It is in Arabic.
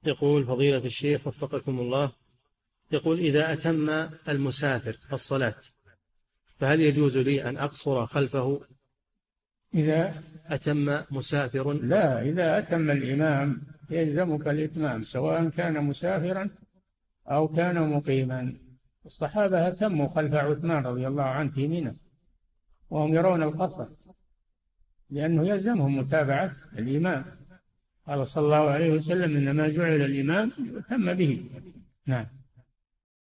يقول فضيلة الشيخ وفقكم الله، يقول إذا أتم المسافر الصلاة فهل يجوز لي أن أقصر خلفه؟ إذا أتم مسافر؟ لا، إذا أتم الإمام يلزمك الإتمام سواء كان مسافرا أو كان مقيما. الصحابة أتموا خلف عثمان رضي الله عنه في منى وهم يرون القصر، لأنه يلزمهم متابعة الإمام. قال صلى الله عليه وسلم: إنما جعل الإمام يؤتم به. نعم.